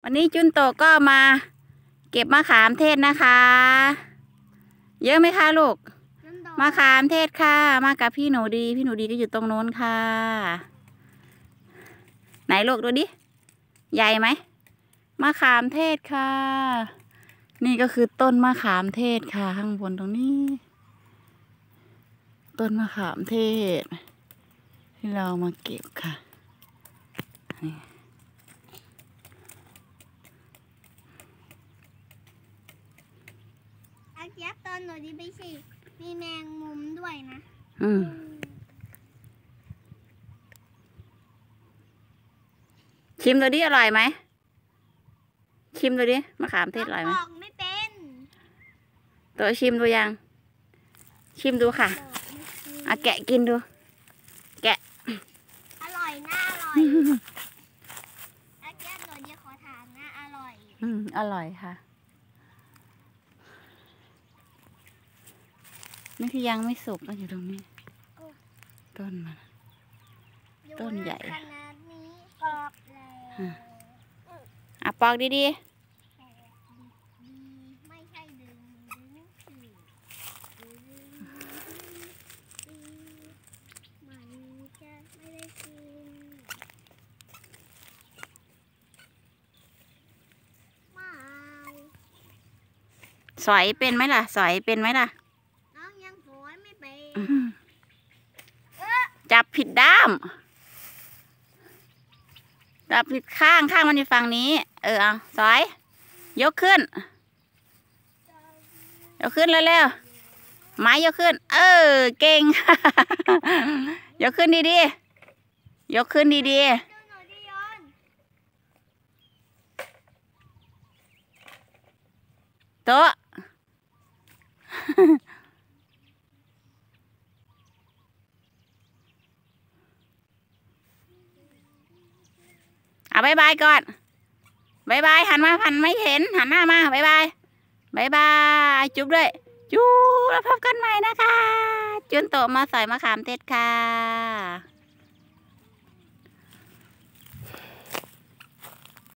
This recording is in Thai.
วันนี้จุนโตก็มาเก็บมะขามเทศนะคะ เยอะไหมคะลูกมะขามเทศค่ะมากับพี่หนูดีก็อยู่ตรงโน้นค่ะไหนลูกดูดิใหญ่ไหมมะขามเทศค่ะนี่ก็คือต้นมะขามเทศค่ะข้างบนตรงนี้ต้นมะขามเทศที่เรามาเก็บค่ะอาเจี๊ยบตอนหนูดีไปสิมีแมงมุมด้วยนะชิมดูดิอร่อยไหมชิมดูดิมะขามเทศอร่อยไหมบอกไม่เป็นตัวชิมดูยังชิมดูค่ะแกะกินดูแกะอร่อยน่าอร่อยอาเจี๊ยบหนูดีขอถามนะอร่อยอร่อยค่ะนี่คือยังไม่สุกก็อยู่ตรงนี้ต้นมันต้นใหญ่ขนาดนี้ปอกแล้วปอกดีไม่ใช่ดึงมันจะไม่ได้กินว้าวสอยเป็นไหมล่ะสอยเป็นไหมล่ะน้องยังสอยไม่เป็นจับผิดด้ามจับผิดข้างมันอยู่ฝั่งนี้เอาสอยยกขึ้นเร็วๆไม้ยกขึ้นเก่ง ยกขึ้นดีๆยกขึ้นดีๆโต๊ะบายบายก่อนบายบายหันไม่เห็นหันหน้ามาบายบายจุ๊บด้วยจุ๊บแล้วพบกันใหม่นะคะจุนโตมาใส่มะขามเทศค่ะ